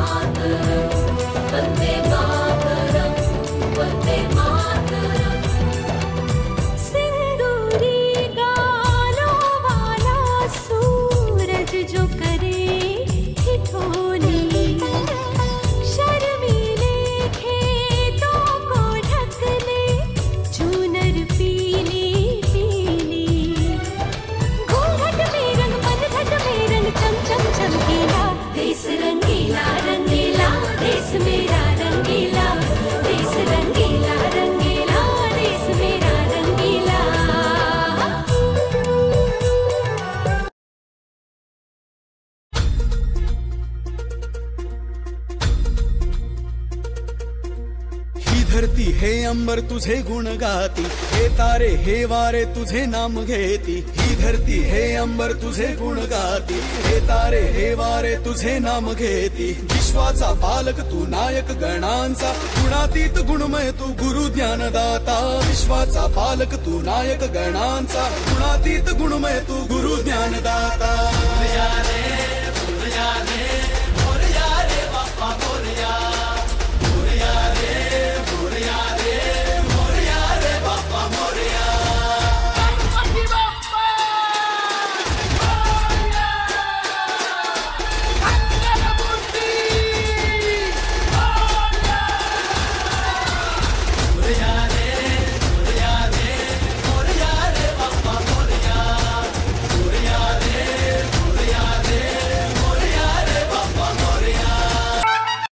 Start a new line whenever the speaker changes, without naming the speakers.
धरती हे अंबर तुझे गुण गाती, हे तारे हे वारे तुझे नाम घेती। ही धरती हे अंबर तुझे गुण गाती, हे तारे हे वारे तुझे नाम घेती। विश्वाचा पालक तू नायक गणांचा, गुणातीत गुणमय तू गुरु ज्ञानदाता। विश्वाचा पालक तू नायक गणांचा, गुणातीत गुणमय तू गुरु ज्ञानदाता।